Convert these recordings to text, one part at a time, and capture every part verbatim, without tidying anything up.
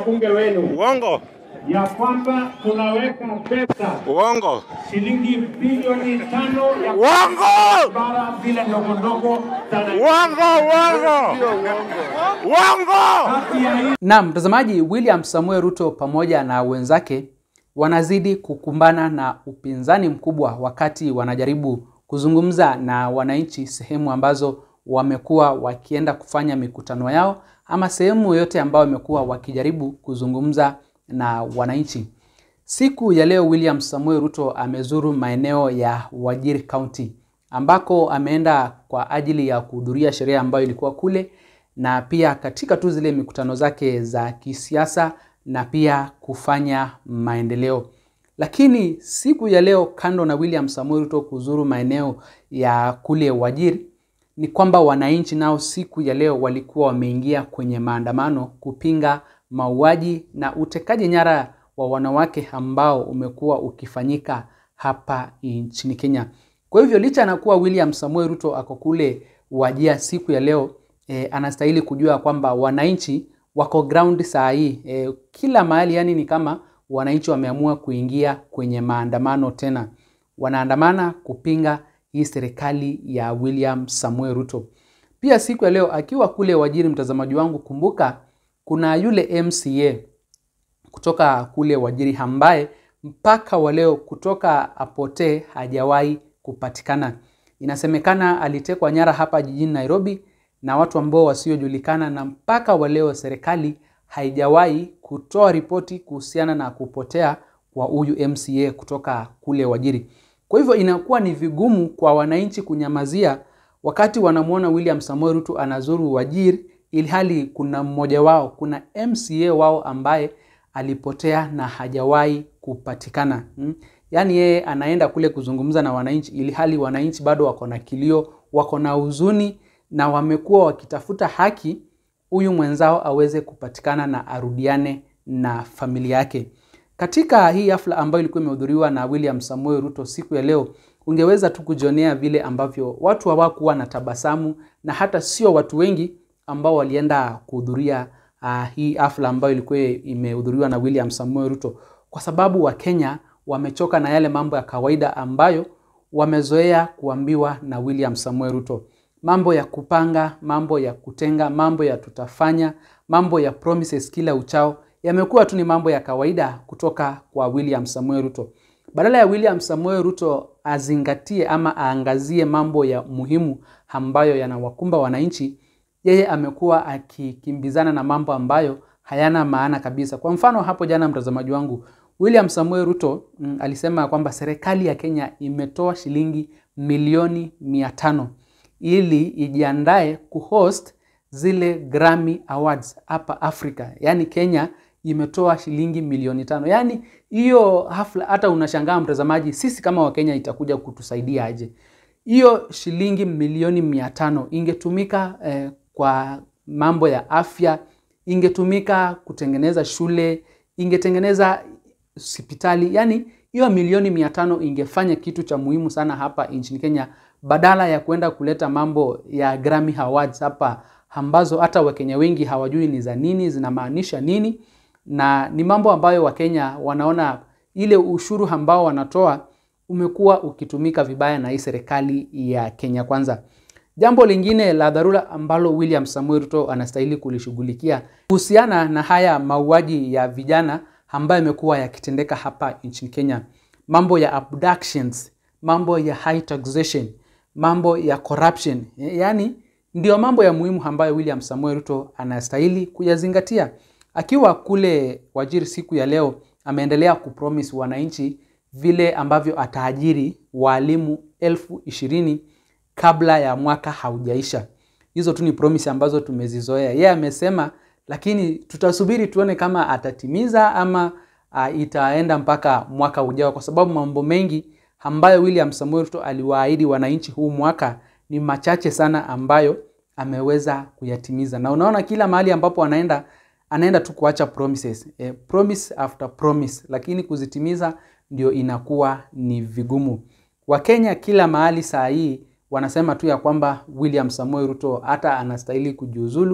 bunge wenu Uongo. ya kwamba tunaweka pesa Uongo. shilingi bilioni tano ya Uongo. bara bila ndogo ndogo sana. Uongo, uongo. Uongo. Na mtazamaji, William Samuel Ruto pamoja na wenzake wanazidi kukumbana na upinzani mkubwa wakati wanajaribu kuzungumza na wananchi sehemu ambazo wamekuwa wakienda kufanya mikutano yao ama sehemu yote ambayo wamekuwa wakijaribu kuzungumza na wananchi. Siku ya leo William Samuel Ruto amezuru maeneo ya Wajir County ambako ameenda kwa ajili ya kuhudhuria sherehe ambayo ilikuwa kule, na pia katika tu zile mikutano zake za kisiasa na pia kufanya maendeleo. Lakini siku ya leo, kando na William Samuel Ruto kuzuru maeneo ya kule Wajir, ni kwamba wananchi nao siku ya leo walikuwa wameingia kwenye maandamano kupinga mauaji na utekaji nyara wa wanawake ambao umekuwa ukifanyika hapa nchini Kenya. Kwa hivyo licha na kuwa William Samuel Ruto ako kule Wajir siku ya leo, e, anastahili kujua kwamba wananchi wako ground saa hii e, kila mahali. Yani ni kama wananchi wameamua kuingia kwenye maandamano tena. Wanaandamana kupinga hii serikali ya William Samuel Ruto. Pia siku ya leo akiwa kule Wajir, mtazamaji wangu, kumbuka kuna yule M C A kutoka kule Wajir ambaye mpaka wa leo kutoka apote hajawahi kupatikana. Inasemekana alitekwa nyara hapa jijini Nairobi na watu ambao wasiojulikana, na mpaka wa leo serikali haijawahi kutoa ripoti kuhusiana na kupotea kwa huyu M C A kutoka kule Wajir. Kwa hivyo inakuwa ni vigumu kwa wananchi kunyamazia wakati wanamuona William Samuel Ruto anazuru Wajir, ilhali kuna mmoja wao, kuna M C A wao ambaye alipotea na hajawahi kupatikana. Hmm? Yaani yeye anaenda kule kuzungumza na wananchi, ilhali wananchi bado wako na kilio, wako na huzuni, na wamekuwa wakitafuta haki huyu mwenzao aweze kupatikana na arudiane na familia yake. Katika hii hafla ambayo ilikuwa imehudhuriwa na William Samuel Ruto siku ya leo, ungeweza tu kujionea vile ambavyo watu hawakuwa na tabasamu, na hata sio watu wengi ambao walienda kuhudhuria uh, hii hafla ambayo ilikuwa imehudhuriwa na William Samuel Ruto, kwa sababu wa Kenya wamechoka na yale mambo ya kawaida ambayo wamezoea kuambiwa na William Samuel Ruto. Mambo ya kupanga, mambo ya kutenga, mambo ya tutafanya, mambo ya promises kila uchao, yamekuwa tu ni mambo ya kawaida kutoka kwa William Samuel Ruto. Badala ya William Samuel Ruto azingatie ama aangazie mambo ya muhimu ambayo yanawakumba wananchi, yeye amekuwa akikimbizana na mambo ambayo hayana maana kabisa. Kwa mfano hapo jana, mtazamaji wangu, William Samuel Ruto mm, alisema kwamba serikali ya Kenya imetoa shilingi milioni mia tano ili ijiandae kuhost zile Grammy Awards hapa Afrika. Yani Kenya imetoa shilingi milioni tano. Yani hiyo hafla hata unashangaa mtazamaji, sisi kama wa Kenya itakuja kutusaidia aje? Hiyo shilingi milioni mia tano ingetumika eh, kwa mambo ya afya, ingetumika kutengeneza shule, ingetengeneza hospitali. Yani hiyo milioni mia tano ingefanya kitu cha muhimu sana hapa nchini Kenya, badala ya kwenda kuleta mambo ya Grammy Awards hapa ambazo hata Wakenya wengi hawajui ni za nini, zinamaanisha nini, na ni mambo ambayo Wakenya wanaona ile ushuru ambao wanatoa umekuwa ukitumika vibaya na hii serikali ya Kenya Kwanza. Jambo lingine la dharura ambalo William Samuel Ruto anastahili kulishughulikia kuhusiana na haya mauaji ya vijana ambayo yamekuwa yakitendeka hapa nchini Kenya, mambo ya abductions, mambo ya high taxation, mambo ya corruption, yani ndio mambo ya muhimu ambayo William Samuel Ruto anastahili kuyazingatia. Akiwa kule Wajir siku ya leo, ameendelea kupromise wananchi vile ambavyo ataajiri walimu elfu ishirini kabla ya mwaka haujaisha. Hizo tu ni promise ambazo tumezizoea. Yeye amesema, lakini tutasubiri tuone kama atatimiza ama uh, itaenda mpaka mwaka ujao, kwa sababu mambo mengi ambayo William Samuel Ruto aliwaahidi wananchi huu mwaka ni machache sana ambayo ameweza kuyatimiza. Na unaona kila mahali ambapo anaenda anaenda tu kuacha promises, eh, promise after promise, lakini kuzitimiza ndio inakuwa ni vigumu. Wakenya kila mahali saa hii wanasema tu ya kwamba William Samuel Ruto hata anastahili kujiuzulu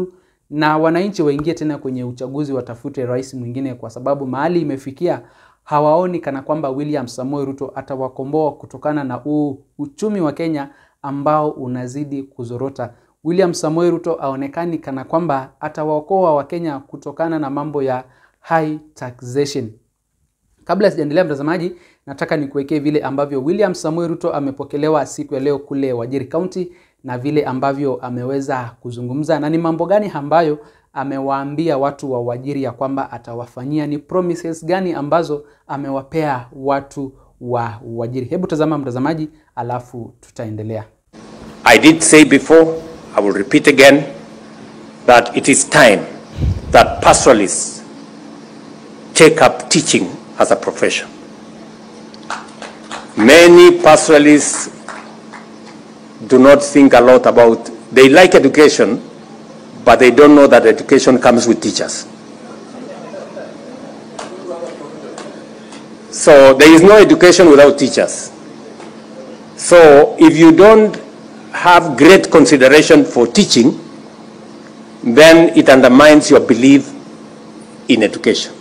na wananchi waingie tena kwenye uchaguzi, watafute rais mwingine, kwa sababu mahali imefikia hawaoni kana kwamba William Samoei Ruto atawakomboa kutokana na u, uchumi wa Kenya ambao unazidi kuzorota. William Samoei Ruto aonekani kana kwamba atawaokoa wa Kenya kutokana na mambo ya high taxation. Kabla sijaendelea mtazamaji, nataka nikuwekee vile ambavyo William Samoei Ruto amepokelewa siku ya leo kule Wajir County na vile ambavyo ameweza kuzungumza na ni mambo gani ambayo amewaambia watu wa Wajir ya kwamba atawafanyia, ni promises gani ambazo amewapea watu wa Wajir. Hebu tazama mtazamaji, alafu tutaendelea. I did say before, I will repeat again, that it is time that pastoralists take up teaching as a profession. Many pastoralists do not think a lot about, they like education, but they don't know that education comes with teachers. So there is no education without teachers. So if you don't have great consideration for teaching, then it undermines your belief in education.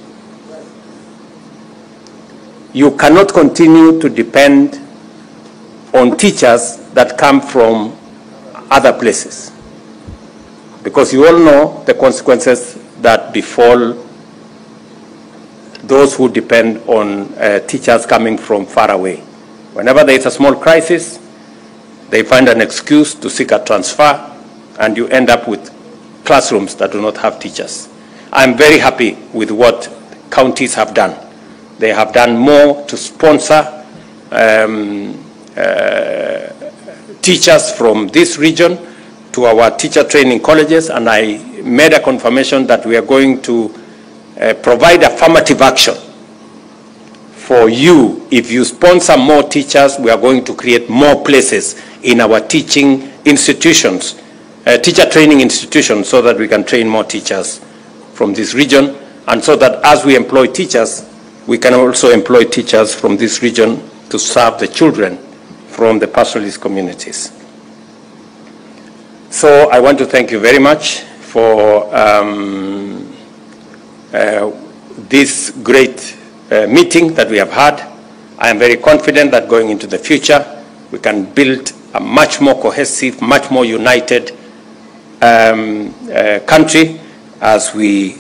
You cannot continue to depend on teachers that come from other places, because you all know the consequences that befall those who depend on uh, teachers coming from far away. Whenever there is a small crisis, they find an excuse to seek a transfer, and you end up with classrooms that do not have teachers. I'm very happy with what counties have done. They have done more to sponsor um, uh, teachers from this region to our teacher training colleges, and I made a confirmation that we are going to uh, provide affirmative action for you. If you sponsor more teachers, we are going to create more places in our teaching institutions, uh, teacher training institutions, so that we can train more teachers from this region, and so that as we employ teachers, we can also employ teachers from this region to serve the children from the pastoralist communities. So I want to thank you very much for um, uh, this great uh, meeting that we have had. I am very confident that going into the future, we can build a much more cohesive, much more united um, uh, country as we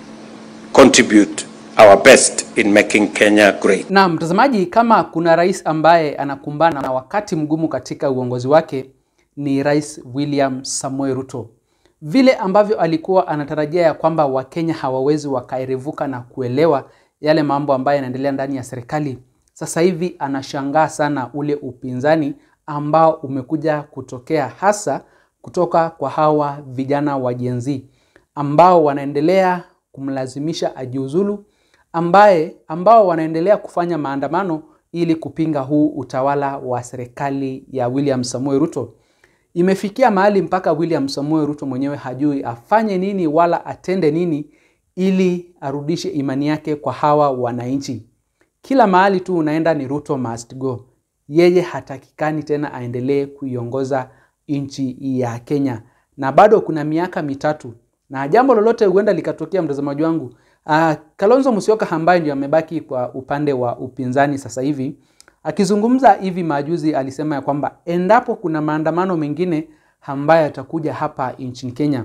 contribute our best in making Kenya great. Na mtazamaji, kama kuna rais ambaye anakumbana na wakati mgumu katika uongozi wake, ni Rais William Samoei Ruto. Vile ambavyo alikuwa anatarajia ya kwamba Wakenya hawawezi wakairevuka na kuelewa yale mambo ambayo yanaendelea ndani ya serikali, sasa hivi anashangaa sana ule upinzani ambao umekuja kutokea, hasa kutoka kwa hawa vijana wa Gen Z ambao wanaendelea kumlazimisha ajiuzulu, ambaye ambao wanaendelea kufanya maandamano ili kupinga huu utawala wa serikali ya William Samoei Ruto. Imefikia mahali mpaka William Samoei Ruto mwenyewe hajui afanye nini wala atende nini ili arudishe imani yake kwa hawa wananchi. Kila mahali tu unaenda ni Ruto must go. Yeye hatakikani tena aendelee kuiongoza nchi ya Kenya. Na bado kuna miaka mitatu. Na jambo lolote huenda likatokea, mtazamaji wangu. Uh, Kalonzo Musyoka ambaye ndio amebaki kwa upande wa upinzani sasa hivi, akizungumza hivi majuzi alisema ya kwamba endapo kuna maandamano mengine ambayo yatakuja hapa nchini Kenya,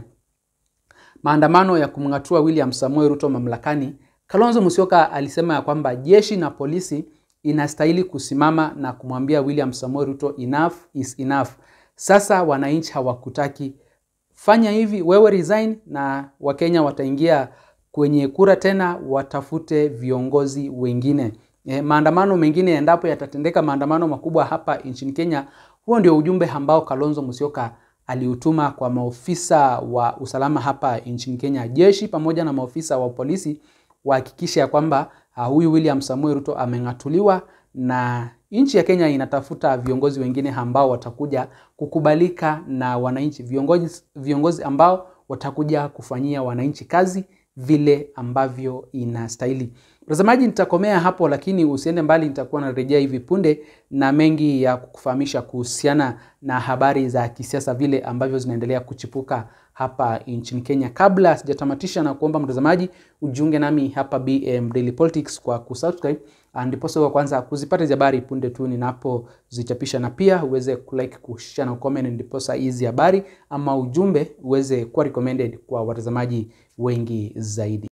maandamano ya kumngatua William Samoei Ruto mamlakani, Kalonzo Musyoka alisema ya kwamba jeshi na polisi inastahili kusimama na kumwambia William Samoei Ruto enough is enough. Sasa wananchi hawakutaki, fanya hivi, wewe resign na Wakenya wataingia kwenye kura tena, watafute viongozi wengine. E, maandamano mengine endapo yatatendeka, maandamano makubwa hapa nchini Kenya, huo ndio ujumbe ambao Kalonzo Musyoka aliutuma kwa maofisa wa usalama hapa nchini Kenya, jeshi pamoja na maofisa wa polisi, wahakikisha ya kwamba uh, huyu William Samoei Ruto amengatuliwa na nchi ya Kenya inatafuta viongozi wengine ambao watakuja kukubalika na wananchi, viongozi viongozi ambao watakuja kufanyia wananchi kazi vile ambavyo inastahili. Mtazamaji, nitakomea hapo, lakini usiende mbali, nitakuwa narejea hivi punde na mengi ya kukufahamisha kuhusiana na habari za kisiasa vile ambavyo zinaendelea kuchipuka hapa nchini Kenya. Kabla sijatamatisha, na kuomba mtazamaji ujiunge nami hapa B M Daily Politics kwa kusubscribe, ndiposa wa kwanza kuzipata habari punde tu ninapo zichapisha, na pia uweze kulike, kushare na comment, ndiposa hizi habari ama ujumbe uweze kuwa recommended kwa watazamaji wengi zaidi.